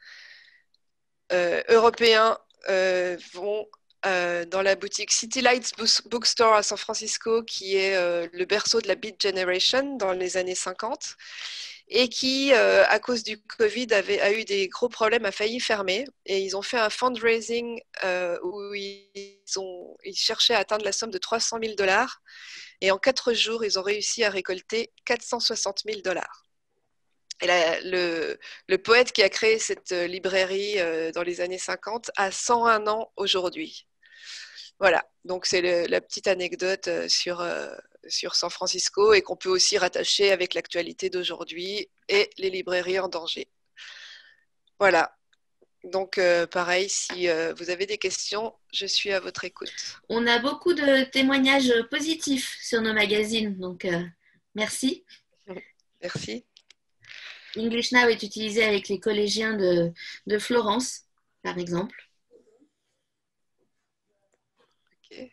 euh, européens euh, vont euh, dans la boutique City Lights Bookstore à San Francisco, qui est euh, le berceau de la Beat Generation dans les années cinquante, et qui, euh, à cause du Covid, avait, a eu des gros problèmes, a failli fermer. Et ils ont fait un fundraising euh, où ils, ont, ils cherchaient à atteindre la somme de trois cent mille dollars. Et en quatre jours, ils ont réussi à récolter quatre cent soixante mille dollars. Et la, le, le poète qui a créé cette librairie euh, dans les années cinquante a cent un ans aujourd'hui. Voilà, donc c'est le, la petite anecdote sur, euh, sur San Francisco et qu'on peut aussi rattacher avec l'actualité d'aujourd'hui et les librairies en danger. Voilà. Donc, euh, pareil, si euh, vous avez des questions, je suis à votre écoute. On a beaucoup de témoignages positifs sur nos magazines, donc euh, merci. Merci. English Now est utilisé avec les collégiens de, de Florence, par exemple. Ok.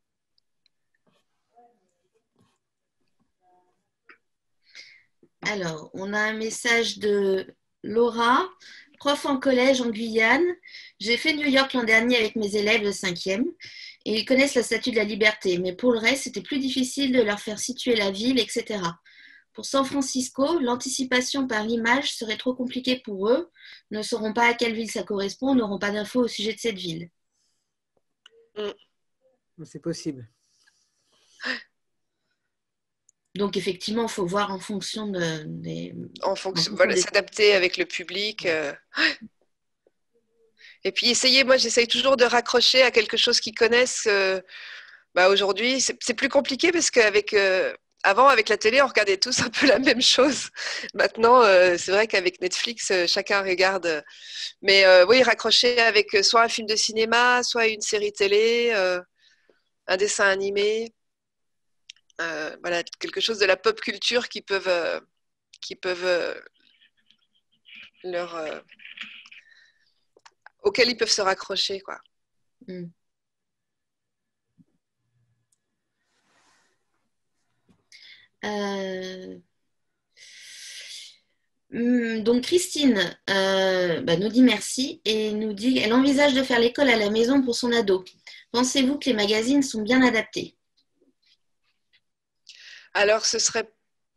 Alors, on a un message de Laura. Prof en collège en Guyane, j'ai fait New York l'an dernier avec mes élèves de cinquième et ils connaissent la Statue de la Liberté, mais pour le reste, c'était plus difficile de leur faire situer la ville, et cetera. Pour San Francisco, l'anticipation par l'image serait trop compliquée pour eux, ne sauront pas à quelle ville ça correspond, n'auront pas d'infos au sujet de cette ville. Mm. C'est possible. Donc effectivement, il faut voir en fonction de, des... En fonction, voilà, s'adapter avec le public. Euh... Et puis essayer, moi j'essaye toujours de raccrocher à quelque chose qu'ils connaissent. Euh... Bah, aujourd'hui, c'est plus compliqué parce qu'avec... Euh... Avant, avec la télé, on regardait tous un peu la même chose. Maintenant, euh, c'est vrai qu'avec Netflix, euh, chacun regarde. Mais euh, oui, raccrocher avec soit un film de cinéma, soit une série télé, euh, un dessin animé. Euh, voilà, quelque chose de la pop culture qui peuvent, euh, qui peuvent euh, leur, euh, auquel ils peuvent se raccrocher, quoi. Mm. Euh... Donc Christine euh, bah, nous dit merci et nous dit qu'elle envisage de faire l'école à la maison pour son ado. Pensez-vous que les magazines sont bien adaptés? Alors ce serait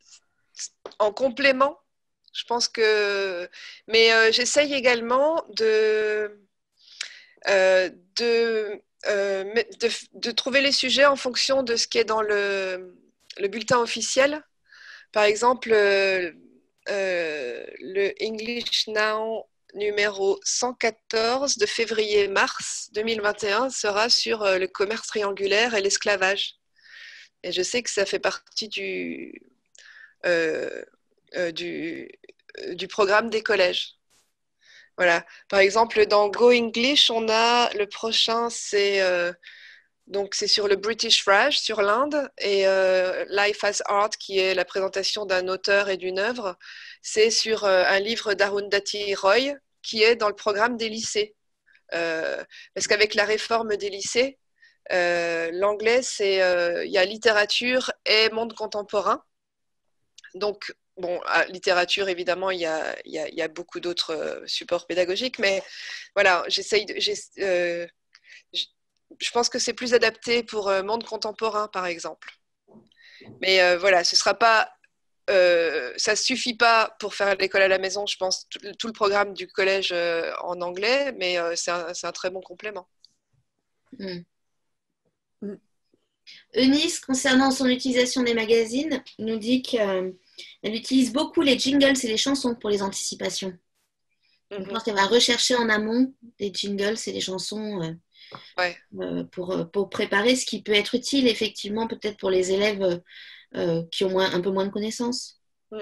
en complément, je pense que... Mais euh, j'essaye également de, euh, de, euh, de, de trouver les sujets en fonction de ce qui est dans le, le bulletin officiel. Par exemple, euh, euh, le English Now numéro cent quatorze de février-mars deux mille vingt et un sera sur euh, le commerce triangulaire et l'esclavage. Et je sais que ça fait partie du, euh, euh, du, euh, du programme des collèges. Voilà. Par exemple, dans Go English, on a le prochain, c'est euh, donc c'est sur le British Raj, sur l'Inde, et euh, Life as Art, qui est la présentation d'un auteur et d'une œuvre, c'est sur euh, un livre d'Arundhati Roy, qui est dans le programme des lycées. Euh, parce qu'avec la réforme des lycées, euh, l'anglais, c'est euh, il y a littérature et monde contemporain. Donc, bon, littérature, évidemment, il y a, il y a, il y a beaucoup d'autres euh, supports pédagogiques, mais voilà, j'essaye de... Euh, je pense que c'est plus adapté pour euh, monde contemporain, par exemple. Mais euh, voilà, ce sera pas, euh, ça ne suffit pas pour faire l'école à la maison, je pense, tout, tout le programme du collège euh, en anglais, mais euh, c'est un, un très bon complément. Mm. Mm. Eunice, concernant son utilisation des magazines, nous dit qu'elle euh, utilise beaucoup les jingles et les chansons pour les anticipations. Mm-hmm. Je pense qu'elle va rechercher en amont des jingles et des chansons... Euh, Ouais. Euh, pour, pour préparer, ce qui peut être utile effectivement peut-être pour les élèves euh, qui ont moins, un peu moins de connaissances. Mm.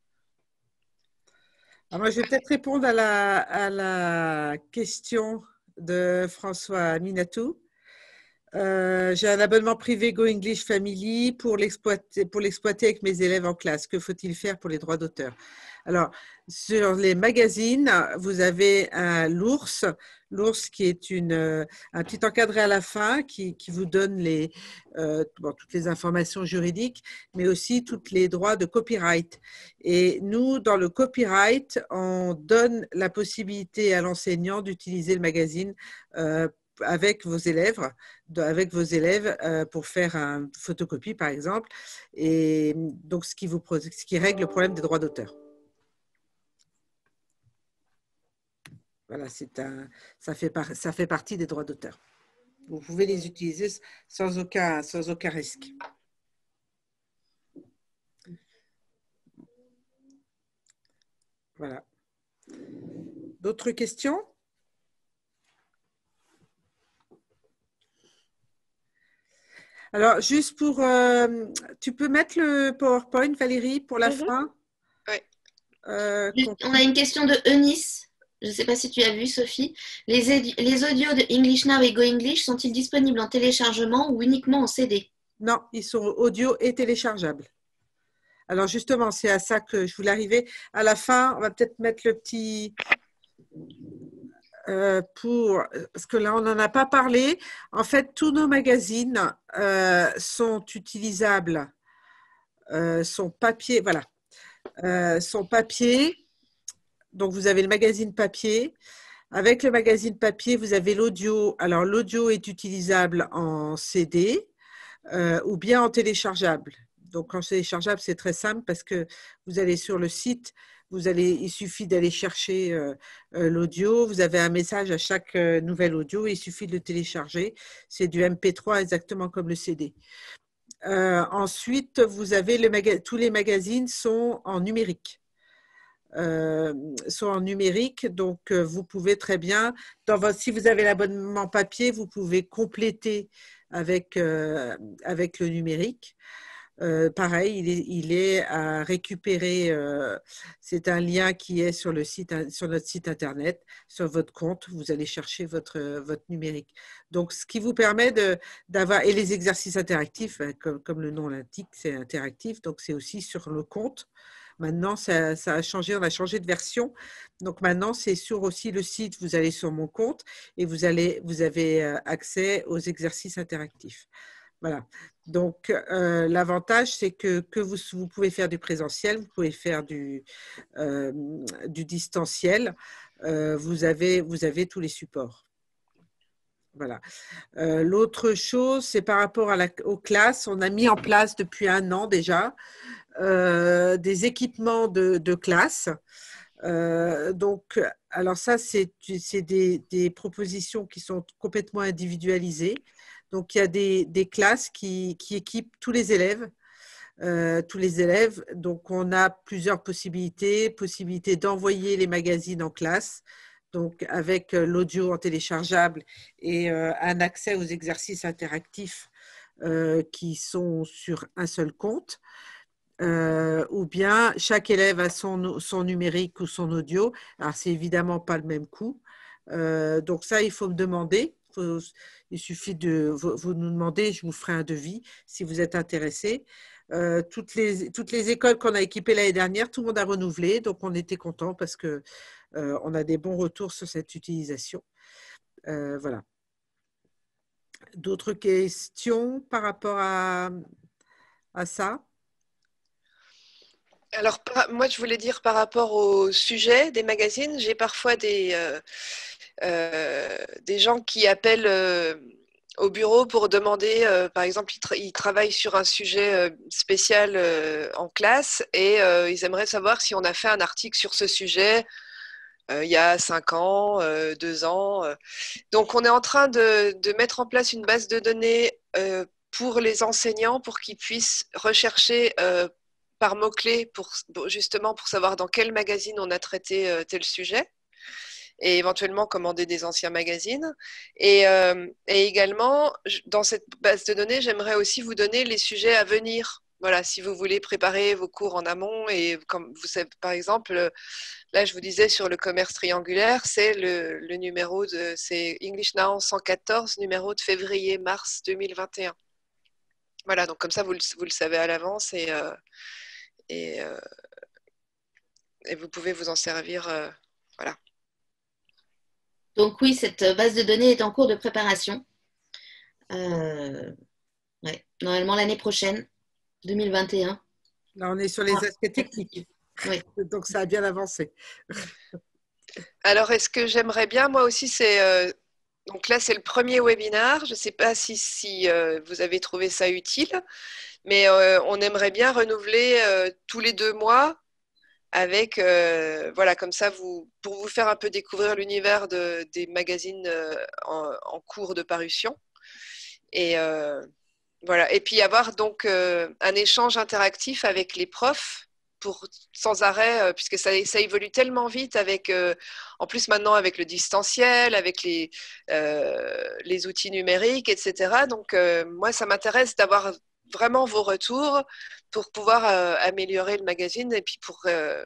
Alors moi, je vais peut-être répondre à la, à la question de François Minatou. Euh, j'ai un abonnement privé Go English Family pour l'exploiter, pour l'exploiter avec mes élèves en classe. Que faut-il faire pour les droits d'auteur? Alors, sur les magazines, vous avez un l'ours, l'ours qui est une, un petit encadré à la fin qui, qui vous donne les, euh, bon, toutes les informations juridiques, mais aussi tous les droits de copyright. Et nous, dans le copyright, on donne la possibilité à l'enseignant d'utiliser le magazine euh, avec vos élèves, avec vos élèves euh, pour faire une photocopie, par exemple, et donc ce qui, vous, ce qui règle le problème des droits d'auteur. Voilà, c'est un, ça, fait par, ça fait partie des droits d'auteur. Vous pouvez les utiliser sans aucun, sans aucun risque. Voilà. D'autres questions? Alors, juste pour... Euh, tu peux mettre le PowerPoint, Valérie, pour la Mm-hmm. fin? Oui. Euh, On a une question de Eunice. Je ne sais pas si tu as vu, Sophie. Les, les audios de English Now et Go English sont-ils disponibles en téléchargement ou uniquement en C D? Non, ils sont audio et téléchargeables. Alors, justement, c'est à ça que je voulais arriver. À la fin, on va peut-être mettre le petit... Euh, pour, parce que là, on n'en a pas parlé. En fait, tous nos magazines euh, sont utilisables, euh, sont papier, voilà, euh, sont papier. Donc, vous avez le magazine papier. Avec le magazine papier, vous avez l'audio. Alors, l'audio est utilisable en C D euh, ou bien en téléchargeable. Donc, en téléchargeable, c'est très simple parce que vous allez sur le site, vous allez, il suffit d'aller chercher euh, euh, l'audio. Vous avez un message à chaque euh, nouvel audio. Il suffit de le télécharger. C'est du M P trois exactement comme le C D. Euh, ensuite, vous avez le maga- tous les magazines sont en numérique. Euh, sont en numérique, donc euh, vous pouvez très bien, dans votre, si vous avez l'abonnement papier, vous pouvez compléter avec, euh, avec le numérique. Euh, pareil, il est, il est à récupérer. Euh, c'est un lien qui est sur, le site, sur notre site internet, sur votre compte. Vous allez chercher votre, votre numérique. Donc, ce qui vous permet de, d'avoir. Et les exercices interactifs, comme, comme le nom l'indique, c'est interactif. Donc, c'est aussi sur le compte. Maintenant, ça, ça a changé. On a changé de version. Donc, maintenant, c'est sur aussi le site. Vous allez sur mon compte et vous, allez, vous avez accès aux exercices interactifs. Voilà. Donc, euh, l'avantage, c'est que, que vous, vous pouvez faire du présentiel, vous pouvez faire du, euh, du distanciel. Euh, vous, avez, vous avez tous les supports. Voilà. Euh, l'autre chose, c'est par rapport à la, aux classes. On a mis en place depuis un an déjà euh, des équipements de, de classe. Euh, donc, alors ça, c'est des, des propositions qui sont complètement individualisées. Donc, il y a des, des classes qui, qui équipent tous les élèves. Euh, tous les élèves. Donc, on a plusieurs possibilités. Possibilité d'envoyer les magazines en classe, donc avec l'audio en téléchargeable et euh, un accès aux exercices interactifs euh, qui sont sur un seul compte. Euh, ou bien chaque élève a son, son numérique ou son audio. Alors, c'est évidemment pas le même coût. Euh, donc, ça, il faut me demander. Faut, il suffit de vous, vous nous demander, je vous ferai un devis si vous êtes intéressé. Euh, toutes, les, toutes les écoles qu'on a équipées l'année dernière, tout le monde a renouvelé. Donc, on était content parce qu'on euh, a des bons retours sur cette utilisation. Euh, voilà. D'autres questions par rapport à, à ça? Alors, par- moi, je voulais dire par rapport au sujet des magazines, j'ai parfois des, euh, euh, des gens qui appellent euh, au bureau pour demander, euh, par exemple, ils, tra- ils travaillent sur un sujet euh, spécial euh, en classe et euh, ils aimeraient savoir si on a fait un article sur ce sujet euh, il y a cinq ans, euh, deux ans. euh. Donc, on est en train de, de mettre en place une base de données euh, pour les enseignants pour qu'ils puissent rechercher euh, par mots-clés pour, justement pour savoir dans quel magazine on a traité euh, tel sujet et éventuellement commander des anciens magazines. Et, euh, et également, dans cette base de données, j'aimerais aussi vous donner les sujets à venir. Voilà, si vous voulez préparer vos cours en amont et comme vous savez, par exemple, là, je vous disais sur le commerce triangulaire, c'est le, le numéro de, c'est English Now cent quatorze, numéro de février-mars deux mille vingt et un. Voilà, donc comme ça, vous le, vous le savez à l'avance et, euh, et, euh, et vous pouvez vous en servir. Euh, voilà. Donc oui, cette base de données est en cours de préparation. Euh, ouais. Normalement l'année prochaine, deux mille vingt et un. Là, on est sur les aspects techniques. Oui. Donc, ça a bien avancé. Alors, est-ce que j'aimerais bien, moi aussi, c'est... Euh, donc là, c'est le premier webinaire. Je ne sais pas si, si euh, vous avez trouvé ça utile, mais euh, on aimerait bien renouveler euh, tous les deux mois avec, euh, voilà, comme ça, vous, pour vous faire un peu découvrir l'univers de, des magazines euh, en, en cours de parution. Et euh, voilà. Et puis avoir donc euh, un échange interactif avec les profs pour sans arrêt, euh, puisque ça, ça évolue tellement vite avec, euh, en plus maintenant avec le distanciel, avec les, euh, les outils numériques, et cetera. Donc euh, moi, ça m'intéresse d'avoir vraiment vos retours pour pouvoir euh, améliorer le magazine et puis pour euh,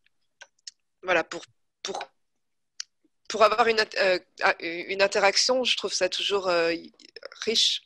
voilà pour pour pour avoir une, euh, une interaction. Je trouve ça toujours euh, riche.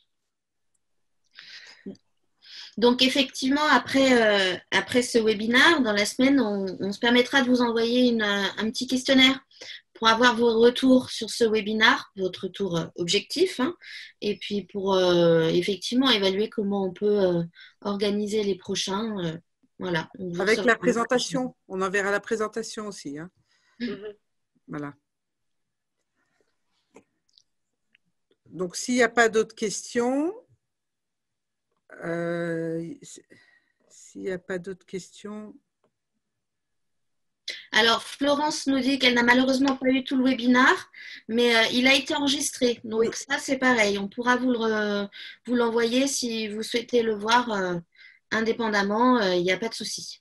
Donc effectivement, après, euh, après ce webinaire, dans la semaine, on, on se permettra de vous envoyer une, un petit questionnaire pour avoir vos retours sur ce webinaire, votre retour euh, objectif, hein, et puis pour euh, effectivement évaluer comment on peut euh, organiser les prochains. Euh, voilà. Avec la présentation, on enverra la présentation aussi. Hein. Mm-hmm. Voilà. Donc, s'il n'y a pas d'autres questions, euh, s'il n'y a pas d'autres questions. Alors, Florence nous dit qu'elle n'a malheureusement pas eu tout le webinaire, mais euh, il a été enregistré. Donc, Oui. ça, c'est pareil. On pourra vous le, vous l'envoyer si vous souhaitez le voir euh, indépendamment. Il euh, n'y a pas de souci.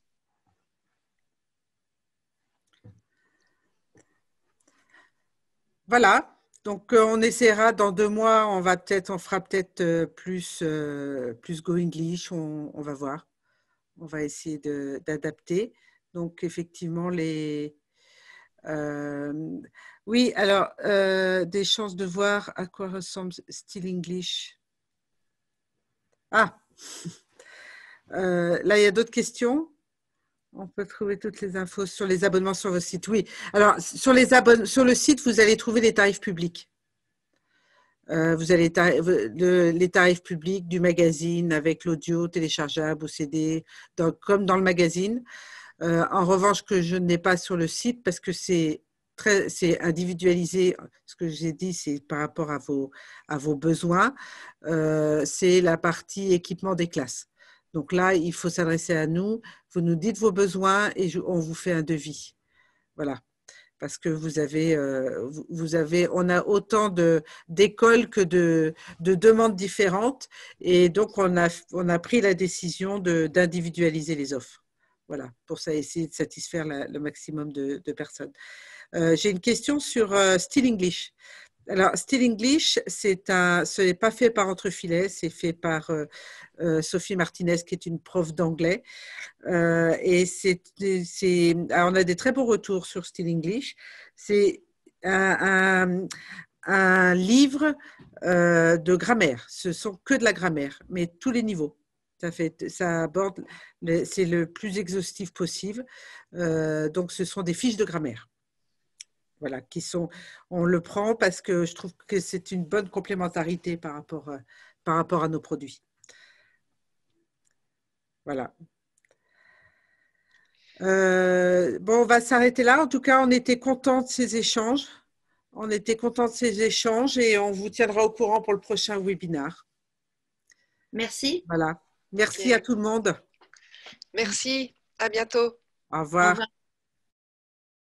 Voilà. Donc, euh, on essaiera dans deux mois. On va peut-être, on fera peut-être euh, plus, euh, plus Go English. On, on va voir. On va essayer d'adapter. Donc, effectivement, les... Euh, oui, alors, euh, des chances de voir à quoi ressemble Still English. Ah, euh, là, il y a d'autres questions. On peut trouver toutes les infos sur les abonnements sur votre site. Oui, alors, sur, les abonne sur le site, vous allez trouver les tarifs publics. Euh, vous avez le, les tarifs publics du magazine avec l'audio téléchargeable ou C D, dans, comme dans le magazine. Euh, en revanche, que je n'ai pas sur le site parce que c'est très, c'est individualisé. Ce que j'ai dit, c'est par rapport à vos, à vos besoins. Euh, c'est la partie équipement des classes. Donc là, il faut s'adresser à nous. Vous nous dites vos besoins et je, on vous fait un devis. Voilà. Parce que vous avez, euh, vous avez, on a autant de d'écoles que de, de demandes différentes. Et donc, on a, on a pris la décision de, d'individualiser les offres. Voilà, pour ça, essayer de satisfaire la, le maximum de, de personnes. Euh, j'ai une question sur euh, Still English. Alors, Still English, c'est un, ce n'est pas fait par Entrefilets, c'est fait par euh, euh, Sophie Martinez, qui est une prof d'anglais. Euh, et c'est, c'est, on a des très beaux retours sur Still English. C'est un, un, un livre euh, de grammaire. Ce sont que de la grammaire, mais tous les niveaux. Ça, fait, ça aborde, le, c'est le plus exhaustif possible. Euh, donc, ce sont des fiches de grammaire. Voilà, qui sont, on le prend parce que je trouve que c'est une bonne complémentarité par rapport, euh, par rapport à nos produits. Voilà. Euh, bon, on va s'arrêter là. En tout cas, on était contents de ces échanges. On était contents de ces échanges et on vous tiendra au courant pour le prochain webinaire. Merci. Voilà. Merci Okay. à tout le monde. Merci. À bientôt. Au revoir. Au revoir.